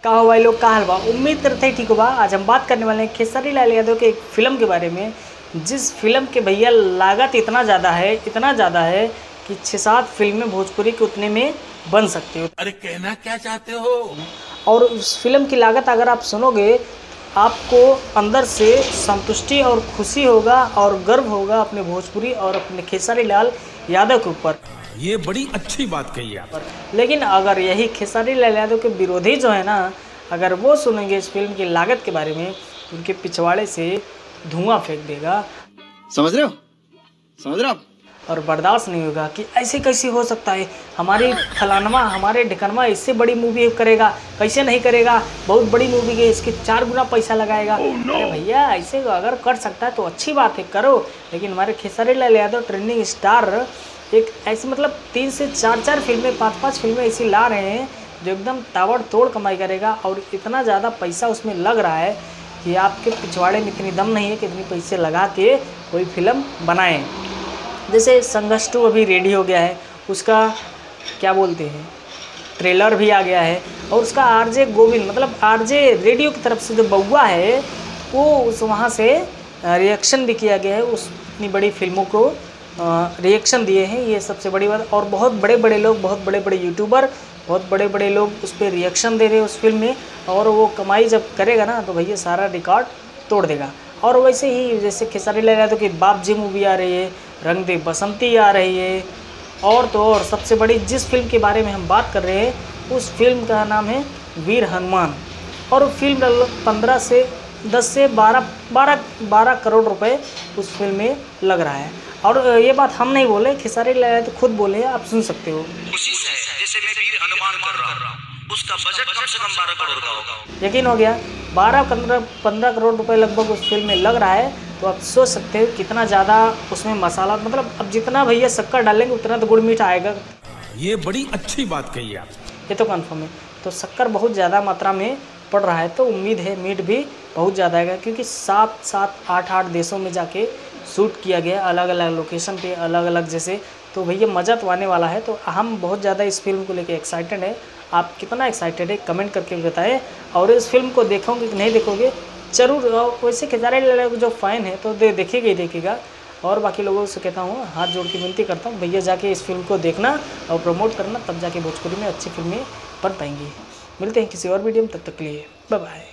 का हो भाई लोग, का हलवा। उम्मीद करते हैं ठीक होगा। आज हम बात करने वाले हैं खेसारी लाल यादव के एक फिल्म के बारे में, जिस फिल्म के भैया लागत इतना ज़्यादा है कि 6-7 फिल्में भोजपुरी के उतने में बन सकती हो। अरे कहना क्या चाहते हो? और उस फिल्म की लागत अगर आप सुनोगे आपको अंदर से संतुष्टि और खुशी होगा और गर्व होगा अपने भोजपुरी और अपने खेसारी लाल यादव के ऊपर। ये बड़ी अच्छी बात कही आप। लेकिन अगर यही खेसारी लाल यादव के विरोधी जो है ना, अगर वो सुनेंगे इस फिल्म की लागत के बारे में, उनके पिछवाड़े से धुआं फेंक देगा। समझ रहे हो? और बर्दाश्त नहीं होगा कि ऐसे कैसे हो सकता है, हमारी फलानवा हमारे ढिकनवा इससे बड़ी मूवी करेगा, कैसे नहीं करेगा, बहुत बड़ी मूवी है, इसके 4 गुना पैसा लगाएगा। अरे भैया ऐसे अगर कर सकता है तो अच्छी बात है, करो। लेकिन हमारे खेसारी लाल यादव ट्रेंडिंग स्टार एक ऐसी मतलब 3 से 4 फिल्में 5 फिल्में ऐसी ला रहे हैं जो एकदम ताबड़तोड़ कमाई करेगा। और इतना ज़्यादा पैसा उसमें लग रहा है कि आपके पिछवाड़े में इतनी दम नहीं है कि इतनी पैसे लगा के कोई फिल्म बनाएं। जैसे संघर्ष 2 अभी रेडी हो गया है, उसका क्या बोलते हैं ट्रेलर भी आ गया है। और उसका आरजे गोविंद मतलब आरजे रेडियो की तरफ से जो बउआ है वो उस वहाँ से रिएक्शन भी किया गया है। उस इतनी बड़ी फिल्मों को रिएक्शन दिए हैं, ये सबसे बड़ी बात। और बहुत बड़े बड़े लोग, बहुत बड़े बड़े यूट्यूबर, बहुत बड़े बड़े लोग उस पर रिएक्शन दे रहे हैं उस फिल्म में। और वो कमाई जब करेगा ना तो भैया सारा रिकॉर्ड तोड़ देगा। और वैसे ही जैसे खेसारी लाल यादव की बाप जी मूवी आ रही है, रंग दे बसंती आ रही है, और तो और सबसे बड़ी जिस फिल्म के बारे में हम बात कर रहे हैं उस फिल्म का नाम है वीर हनुमान। और फिल्म 15 से 10 से 12 करोड़ रुपए उस फिल्म में लग रहा है। और ये बात हम नहीं बोले, खेसारी लाल यादव खुद बोले हैं, आप सुन सकते हो। कोशिश है जैसे मैं वीर हनुमान कर रहा हूँ, उसका बजट कम से कम 12 करोड़ का होगा। यकीन हो गया, 12-15 करोड़ रुपए लगभग उस फिल्म में लग रहा है। तो आप सोच सकते हो कितना ज़्यादा उसमें मसाला, मतलब अब जितना भैया शक्कर डालेंगे उतना तो गुड़ मीठा आएगा। ये बड़ी अच्छी बात कही आप। ये तो कन्फर्म है। तो शक्कर बहुत ज़्यादा मात्रा में पड़ रहा है, तो उम्मीद है मीट भी बहुत ज़्यादा आएगा, क्योंकि 7-7 8-8 देशों में जाके शूट किया गया, अलग अलग लोकेशन पे, अलग अलग जैसे। तो भैया मज़ा तो आने वाला है। तो हम बहुत ज़्यादा इस फिल्म को लेके एक्साइटेड है। आप कितना एक्साइटेड है कमेंट करके बताएं। और इस फिल्म को देखोगे कि नहीं देखोगे जरूर। वैसे खेसारी लाल यादव जो फ़ैन है तो देखेगा ही देखेगा। और बाकी लोगों से कहता हूँ, हाथ जोड़ के विनती करता हूँ, भैया जाके इस फिल्म को देखना और प्रमोट करना, तब जाके भोजपुरी में अच्छी फिल्में बन पाएंगी। मिलते हैं किसी और वीडियो में, तब तक के लिए बाय बाय।